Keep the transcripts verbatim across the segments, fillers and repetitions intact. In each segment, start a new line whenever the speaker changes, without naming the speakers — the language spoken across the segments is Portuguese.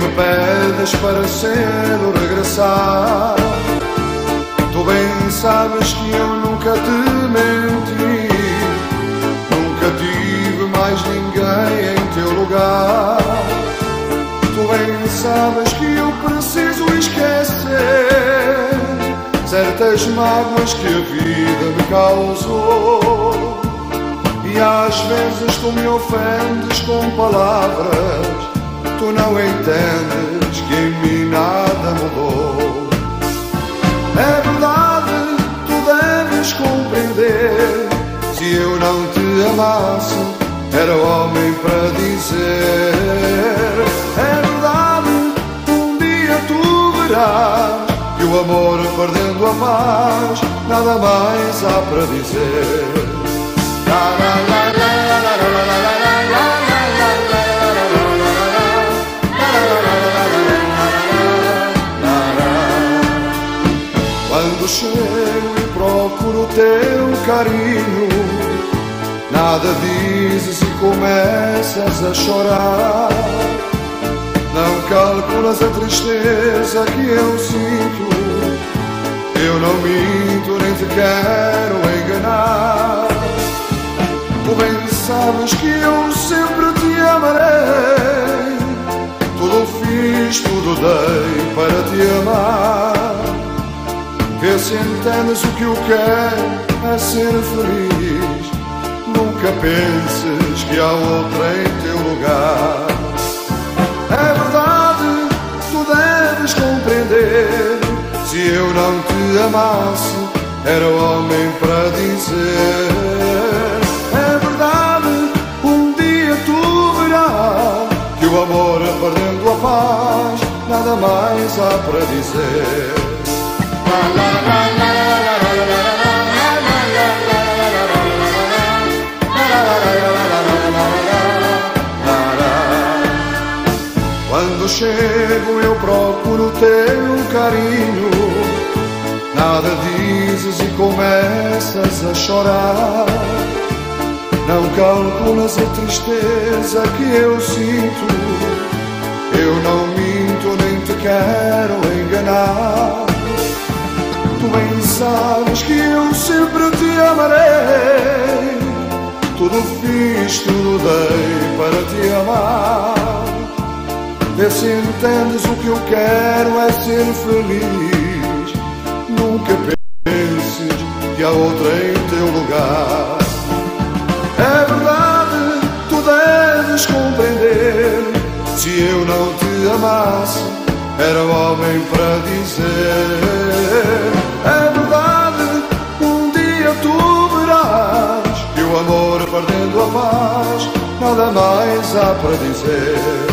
me pedes para cedo regressar. Tu bem sabes que eu nunca te menti, nunca tive mais ninguém em teu lugar. Tu bem sabes que eu preciso esquecer certas mágoas que a vida me causou. E às vezes tu me ofendes com palavras, tu não entendes que em mim nada mudou. É verdade, tu deves compreender, se eu não te amasse, era homem para dizer. É verdade, um dia tu verás que o amor perdendo a paz, nada mais há para dizer. Quando chego e procuro teu carinho, nada dizes e começas a chorar. Não calculas a tristeza que eu sinto, eu não minto nem te quero enganar. Tu bem sabes que eu sempre te amarei, tudo fiz, tudo dei para te amar. Vê se entendes o que eu quero é ser feliz, nunca penses que há outra em teu lugar. É verdade, tu deves compreender, se eu não te amasse, era homem para dizer. É verdade, um dia tu verás que o amor perdendo a paz, nada mais há para dizer. Quando chego eu procuro teu carinho, nada dizes e começas a chorar. Não calculas a tristeza que eu sinto, eu não minto nem te quero enganar. Tu bem sabes que eu sempre te amarei, tudo fiz, tudo dei para te amar. Vê se entendes o que eu quero é ser feliz, nunca penses que há outra em teu lugar. É verdade, tu deves compreender, se eu não te amasse, era homem para dizer. É verdade, um dia tu verás que o amor perdendo a paz, nada mais há para dizer.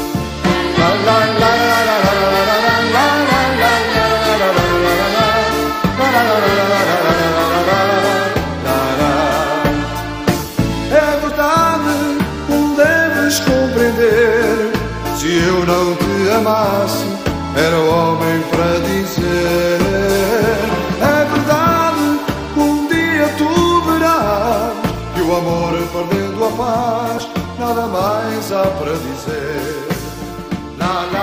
É verdade, tu deves compreender, se eu não te amasse, era homem para dizer. É verdade, um dia tu verás que o amor perdendo a paz, nada mais há para dizer. La, la.